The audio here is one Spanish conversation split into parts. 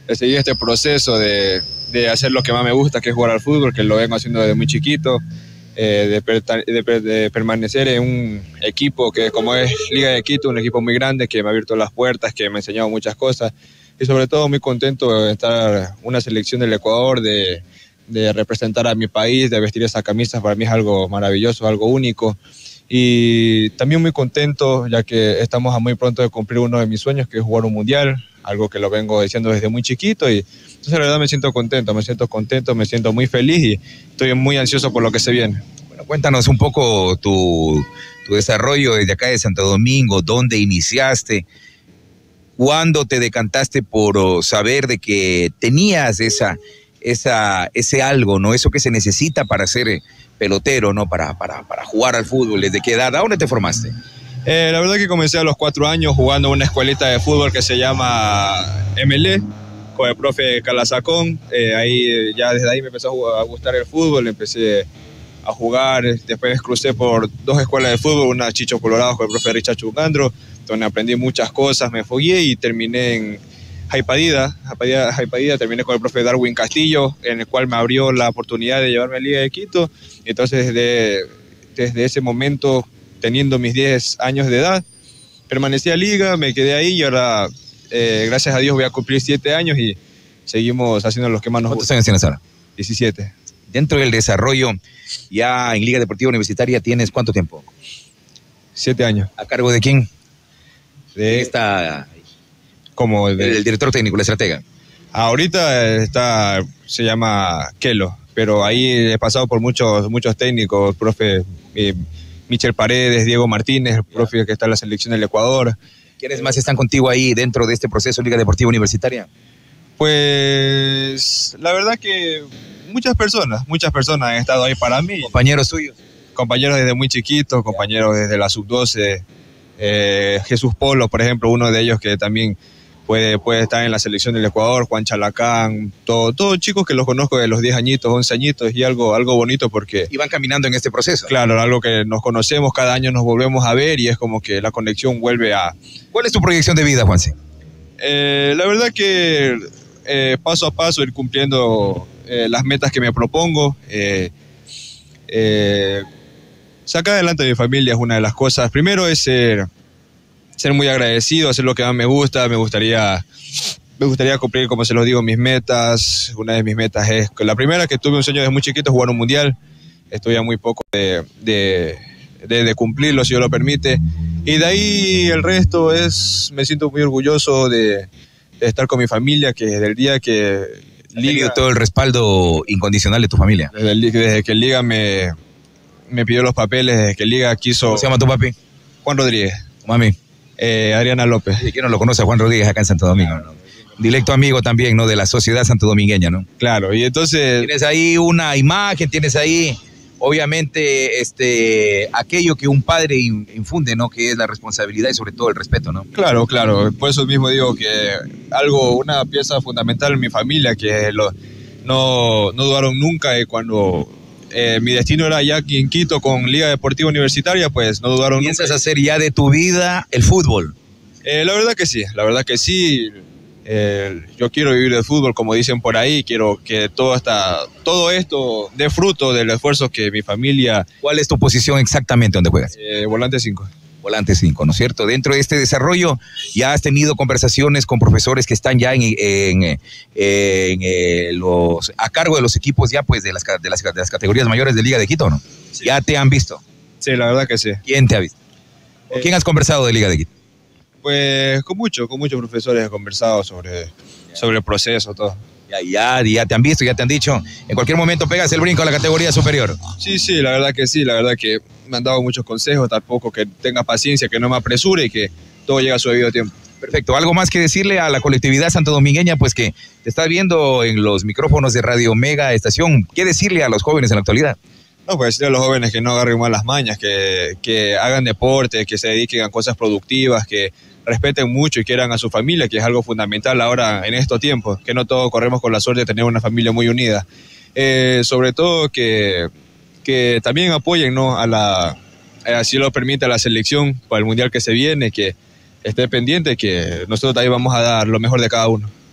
seguir este proceso de hacer lo que más me gusta, que es jugar al fútbol, que lo vengo haciendo desde muy chiquito, de permanecer en un equipo que como es Liga de Quito, un equipo muy grande que me ha abierto las puertas, que me ha enseñado muchas cosas y sobre todo muy contento de estar en una selección del Ecuador, de representar a mi país, de vestir esa camisa. Para mí es algo maravilloso, algo único. Y también muy contento ya que estamos a muy pronto de cumplir uno de mis sueños, que es jugar un mundial, algo que lo vengo diciendo desde muy chiquito, y entonces la verdad me siento contento, me siento muy feliz y estoy muy ansioso por lo que se viene. Bueno, cuéntanos un poco tu desarrollo desde acá de Santo Domingo, dónde iniciaste, cuándo te decantaste por saber de que tenías ese algo, ¿no? Eso que se necesita para ser pelotero, ¿no? Para jugar al fútbol. ¿Desde qué edad? ¿A dónde te formaste? La verdad que comencé a los 4 años jugando en una escuelita de fútbol que se llama MLE, con el profe Calazacón. Desde ahí me empezó a gustar el fútbol, empecé a jugar. Después crucé por 2 escuelas de fútbol, una Chicho Colorado con el profe Richard Chungandro, donde aprendí muchas cosas, me fogué y terminé en Jaipadida, terminé con el profe Darwin Castillo, en el cual me abrió la oportunidad de llevarme a Liga de Quito. Entonces desde ese momento, teniendo mis 10 años de edad, permanecí a Liga, me quedé ahí y ahora, gracias a Dios, voy a cumplir 7 años y seguimos haciendo lo que más nos gusta. ¿Cuántos años tienes ahora? 17. Dentro del desarrollo, ya en Liga Deportiva Universitaria, ¿tienes cuánto tiempo? 7 años. ¿A cargo de quién? De está como el director técnico, el estratega. Ahorita se llama Kelo, pero ahí he pasado por muchos técnicos, profe Michel Paredes, Diego Martínez, el profe que está en la selección del Ecuador. ¿Quiénes más están contigo ahí dentro de este proceso Liga Deportiva Universitaria? Pues la verdad que muchas personas han estado ahí para mí. ¿Compañeros tuyos? Compañeros desde muy chiquitos, compañeros desde la sub-12. Jesús Polo, por ejemplo, uno de ellos que también puede estar en la selección del Ecuador, Juan Chalacán, todos chicos que los conozco de los 10 añitos, 11 añitos, y algo bonito porque... Y van caminando en este proceso. Claro, algo que nos conocemos, cada año nos volvemos a ver y es como que la conexión vuelve a... ¿Cuál es tu proyección de vida, Juanse? La verdad que paso a paso ir cumpliendo las metas que me propongo. Sacar adelante a mi familia es una de las cosas. Primero es ser muy agradecido, hacer lo que más me gusta. Me gustaría cumplir, como se los digo, mis metas. Una de mis metas es, la primera, que tuve un sueño desde muy chiquito, jugar un mundial. Estoy a muy poco de cumplirlo, si Dios lo permite. Y de ahí el resto me siento muy orgulloso de estar con mi familia, que desde el día que Liga... todo el respaldo incondicional de tu familia. Desde que Liga me pidió los papeles, desde que Liga quiso... ¿Cómo se llama tu papi? Juan Rodríguez. Mami. Adriana López. ¿Y quién no lo conoce a Juan Rodríguez acá en Santo Domingo? ¿No? Directo amigo también, ¿no? De la sociedad santodomingueña, ¿no? Claro, y entonces... Tienes ahí una imagen, tienes ahí, obviamente, aquello que un padre infunde, ¿no? Que es la responsabilidad y sobre todo el respeto, ¿no? Claro. Por eso mismo digo que una pieza fundamental en mi familia, que no dudaron nunca cuando... mi destino era ya aquí en Quito con Liga Deportiva Universitaria, pues no dudaron. ¿Piensas hacer ya de tu vida el fútbol? La verdad que sí. Yo quiero vivir del fútbol, como dicen por ahí. Quiero que todo esto dé fruto del esfuerzo que mi familia... ¿Cuál es tu posición exactamente donde juegas? Volante 5. Volante 5, ¿no es cierto? Dentro de este desarrollo ya has tenido conversaciones con profesores que están ya a cargo de los equipos ya pues de las categorías mayores de Liga de Quito, ¿no? Sí. ¿Ya te han visto? Sí, la verdad que sí. ¿Quién te ha visto? ¿Con quién has conversado de Liga de Quito? Pues con muchos profesores he conversado sobre el proceso, todo. Ya te han visto, ya te han dicho, en cualquier momento pegas el brinco a la categoría superior. Sí, la verdad que me han dado muchos consejos, tampoco que tenga paciencia, que no me apresure y que todo llega a su debido tiempo. Perfecto, ¿algo más que decirle a la colectividad santodomingueña, pues que te estás viendo en los micrófonos de Radio Mega Estación? ¿Qué decirle a los jóvenes en la actualidad? No, pues decirle a los jóvenes que no agarren mal las mañas, que hagan deporte, que se dediquen a cosas productivas, que respeten mucho y quieran a su familia, que es algo fundamental ahora en estos tiempos, que no todos corremos con la suerte de tener una familia muy unida. Sobre todo que también apoyen, ¿no? Si lo permite, a la selección para el mundial que se viene, que esté pendiente, que nosotros ahí vamos a dar lo mejor de cada uno.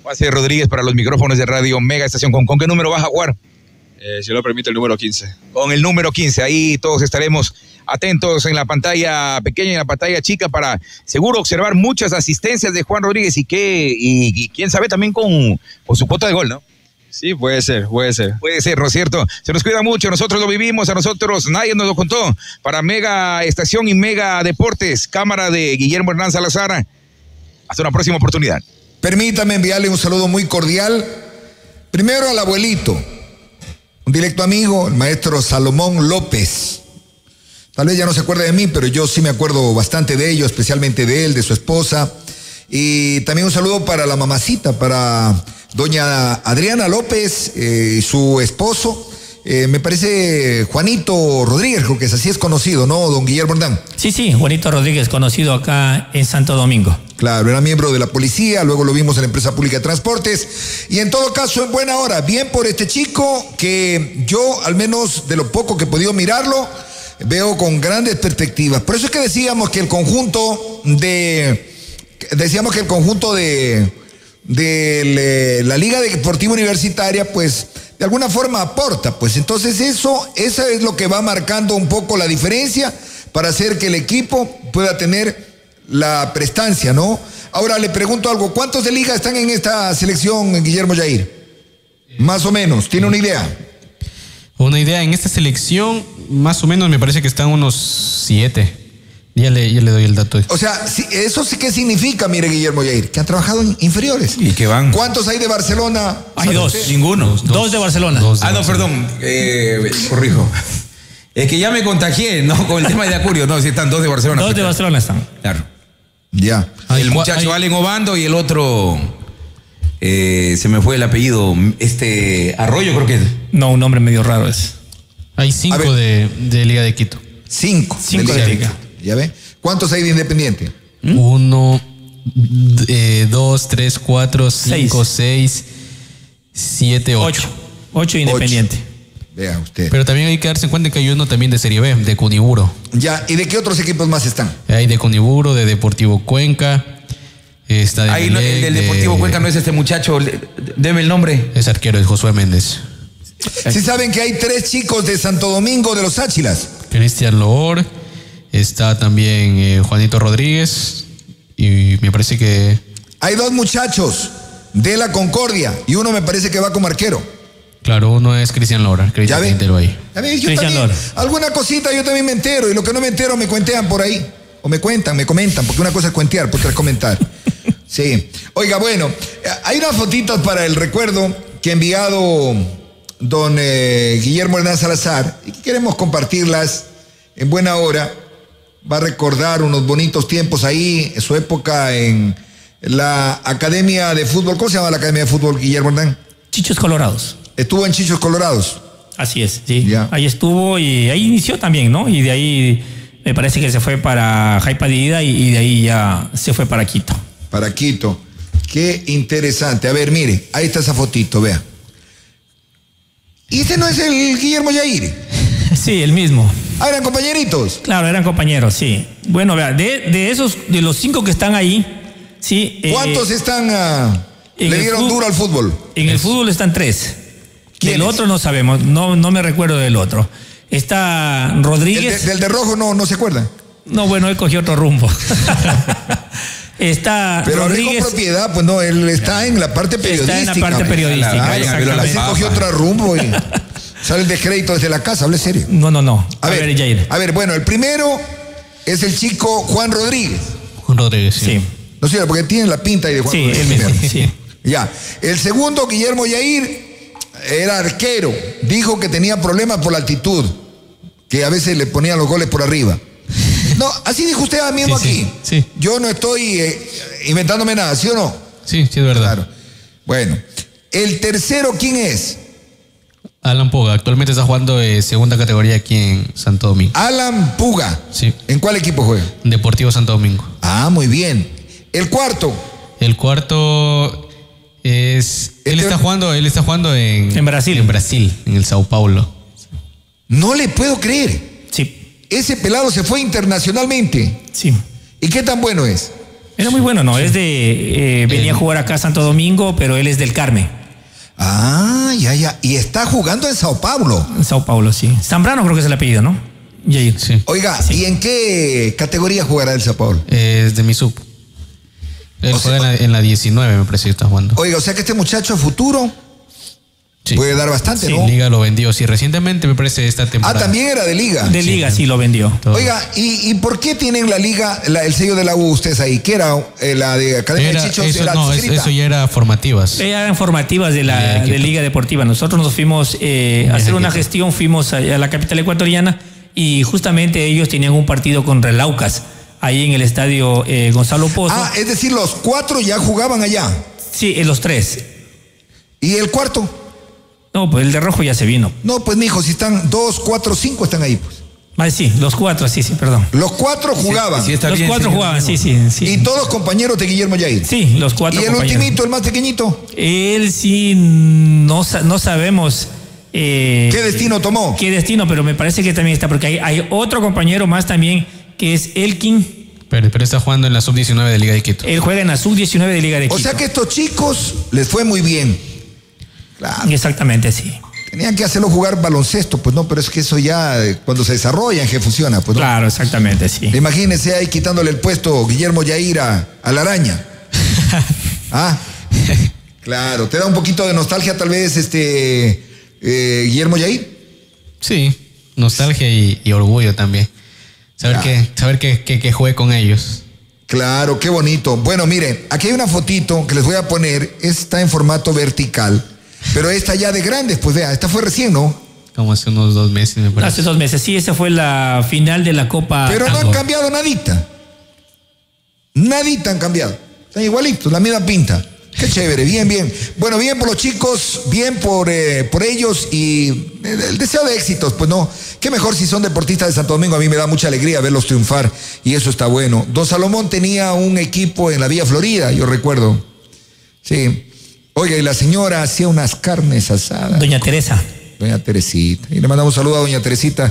Pase Rodríguez para los micrófonos de Radio Mega Estación. ¿Con qué número vas a jugar? Si lo permite, el número 15. Con el número 15. Ahí todos estaremos atentos en la pantalla pequeña y en la pantalla chica para seguro observar muchas asistencias de Juan Rodríguez y quién sabe también con su cuota de gol, ¿no? Sí, puede ser. Puede ser, ¿no es cierto? Se nos cuida mucho, nosotros lo vivimos, a nosotros nadie nos lo contó. Para Mega Estación y Mega Deportes, cámara de Guillermo Hernán Salazar. Hasta una próxima oportunidad. Permítame enviarle un saludo muy cordial. Primero al abuelito, un directo amigo, el maestro Salomón López. Tal vez ya no se acuerde de mí, pero yo sí me acuerdo bastante de ello, especialmente de él, de su esposa. Y también un saludo para la mamacita, para doña Adriana López y su esposo. Me parece Juanito Rodríguez, creo que es así, es conocido, ¿no, don Guillermo Hernán? Sí, Juanito Rodríguez, conocido acá en Santo Domingo. Claro, era miembro de la policía, luego lo vimos en la empresa pública de transportes, y en todo caso, en buena hora, bien por este chico, que yo, al menos de lo poco que he podido mirarlo, veo con grandes perspectivas. Por eso es que decíamos que el conjunto de la Liga Deportiva Universitaria, pues, de alguna forma aporta, pues entonces eso es lo que va marcando un poco la diferencia para hacer que el equipo pueda tener la prestancia, ¿no? Ahora le pregunto algo, ¿cuántos de liga están en esta selección, Guillermo Yair? Más o menos, ¿tiene una idea? Una idea, en esta selección, más o menos me parece que están unos 7. Ya le doy el dato. O sea, ¿eso sí qué significa, mire, Guillermo Yair? Que han trabajado en inferiores. ¿Y que van? ¿Cuántos hay de Barcelona? Hay 2. Ninguno. Dos de Barcelona. Perdón, corrijo. Es que ya me contagié, ¿no? Con el tema de Acurio. No, sí están 2 de Barcelona. 2 de Barcelona están. Claro. Ya. El muchacho Allen Obando y el otro, se me fue el apellido, Arroyo creo que es. No, un nombre medio raro es. Hay 5 de Liga de Quito. 5 de Liga. ¿Ya ve? ¿Cuántos hay de Independiente? 1, 2, 3, 4, 5, 6, 7, 8. 8 Independiente. Vea usted. Pero también hay que darse cuenta que hay uno también de Serie B, de Cuniburo. Ya, ¿y de qué otros equipos más están? Hay de Cuniburo, de Deportivo Cuenca. Está de ahí Melec, el Deportivo Cuenca no es este muchacho, deme el nombre. Es arquero, es Josué Méndez. ¿Sí saben que hay 3 chicos de Santo Domingo de los Áchilas? Cristian Loor, está también Juanito Rodríguez y me parece que... Hay 2 muchachos de la Concordia y uno me parece que va como arquero. Claro, uno es Cristian Lora, ¿Ya ve? Ahí. Yo también, alguna cosita yo también me entero y lo que no me entero me cuentean por ahí. O me cuentan, me comentan, porque una cosa es cuentear, otra es comentar. Sí. Oiga, bueno, hay unas fotitos para el recuerdo que ha enviado don Guillermo Hernán Salazar y que queremos compartirlas en buena hora. Va a recordar unos bonitos tiempos ahí, en su época en la Academia de Fútbol. ¿Cómo se llama la Academia de Fútbol, Guillermo Hernán? Chichos Colorados. Estuvo en Chichos Colorados. Así es, sí. Ya. Ahí estuvo y ahí inició también, ¿no? Y de ahí me parece que se fue para Jaipadida y de ahí ya se fue para Quito. Para Quito. Qué interesante. A ver, mire, ahí está esa fotito, vea. ¿Y este no es el Guillermo Yair? Sí, el mismo. Ah, eran compañeritos. Claro, eran compañeros, sí. Bueno, vea, de los 5 que están ahí, sí. ¿Cuántos le dieron duro al fútbol? En el fútbol están 3. ¿Quiénes? Del otro no sabemos, no me recuerdo del otro. Está Rodríguez. Del de rojo no se acuerda. No, bueno, él cogió otro rumbo. Está Pero Rodríguez. con propiedad, pues no, él está en la parte periodística. Está en la parte periodística, Así cogió otro rumbo y sale el descrédito desde la casa, hable serio. No. A ver, Jair. A ver, bueno, el primero es el chico Juan Rodríguez. Juan Rodríguez, sí. No sé, porque tiene la pinta ahí de Juan Sí, Rodríguez. él mismo, sí. Ya. El segundo, Guillermo Yair, era arquero. Dijo que tenía problemas por la altitud, que a veces le ponían los goles por arriba. No, así dijo usted mismo aquí. Sí. Yo no estoy inventándome nada, ¿sí o no? Sí, es verdad. Claro. Bueno, el tercero, ¿quién es? Alan Puga, actualmente está jugando segunda categoría aquí en Santo Domingo. Alan Puga. Sí. ¿En cuál equipo juega? Deportivo Santo Domingo. Ah, muy bien. El cuarto. El cuarto es... Él está jugando en Brasil. En Brasil, en el Sao Paulo. No le puedo creer. Sí. Ese pelado se fue internacionalmente. Sí. ¿Y qué tan bueno es? Era muy bueno, ¿no? Es de... venía a jugar acá a Santo Domingo, pero él es del Carmen. Ah, ya. Y está jugando en Sao Paulo. En Sao Paulo, sí. Zambrano creo que es el apellido, ¿no? Jair. Sí. Oiga, Sí. ¿y en qué categoría jugará el Sao Paulo? Es de mi sub. Él O sea, juega en la 19, me parece que está jugando. Oiga, o sea que este muchacho a futuro Sí. puede dar bastante, Sí. ¿no? Liga lo vendió, sí, recientemente me parece esta temporada. Ah, también era de Liga. De Liga sí lo vendió. Todo. Oiga, ¿y por qué tienen la Liga, el sello de la U ustedes ahí? ¿Qué era la de Academia de Chichos? Eso, Era no, escrita. eso ya era formativas. Eran formativas de Quito. Liga Deportiva. Nosotros nos fuimos a hacer una Quito. gestión, fuimos a la capital ecuatoriana y justamente ellos tenían un partido contra el Aucas, ahí en el estadio Gonzalo Pozo. Ah, es decir, los 4 ya jugaban allá. Sí, en los 3. ¿Y el cuarto? No, pues el de rojo ya se vino. No, pues mijo, si están 2, 4, 5 están ahí, pues. Ah, sí, los 4, sí, perdón. Los 4 jugaban. sí está Los bien, 4 señor. jugaban, sí. Y todos compañeros de Guillermo Yair. Sí, los 4 ¿Y el compañeros. ultimito, el más pequeñito? Él sí, no sabemos... ¿Qué destino tomó? ¿Qué destino? Pero me parece que también está, porque hay otro compañero más también, que es Elkin. Pero está jugando en la sub-19 de Liga de Quito. Él juega en la sub-19 de Liga de Quito. O sea que estos chicos les fue muy bien. Claro. Exactamente, sí. Tenían que hacerlo jugar baloncesto, pues no, pero es que eso ya cuando se desarrolla en que funciona, pues no. Claro, exactamente, sí. Imagínense ahí quitándole el puesto Guillermo Yair a la araña. Ah, claro, te da un poquito de nostalgia tal vez Guillermo Yair. Sí, nostalgia y orgullo también. Saber que jugué con ellos. Claro, qué bonito. Bueno, mire, aquí hay una fotito que les voy a poner, está en formato vertical, pero esta ya de grandes, pues vea, esta fue recién, ¿no? Como hace unos 2 meses, me parece. Hace 2 meses, sí, esa fue la final de la Copa Pero no han Tango. cambiado nadita. Nadita han cambiado. Están igualitos, la misma pinta. Qué chévere, bien, bien. Bueno, bien por los chicos, bien por ellos y el deseo de éxitos, pues no. Qué mejor si son deportistas de Santo Domingo, a mí me da mucha alegría verlos triunfar y eso está bueno. Don Salomón tenía un equipo en la Vía Florida, yo recuerdo. Sí. Oiga, y la señora hacía unas carnes asadas. Doña Teresa. Doña Teresita. Y le mandamos un saludo a doña Teresita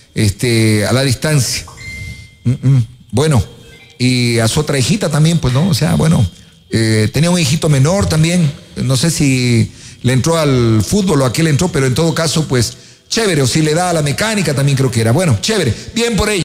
a la distancia. Bueno, y a su otra hijita también, pues no, o sea, bueno, tenía un hijito menor también, no sé si le entró al fútbol o a qué le entró, pero en todo caso, pues, chévere, o si le da a la mecánica también creo que era. Bueno, chévere, bien por ello.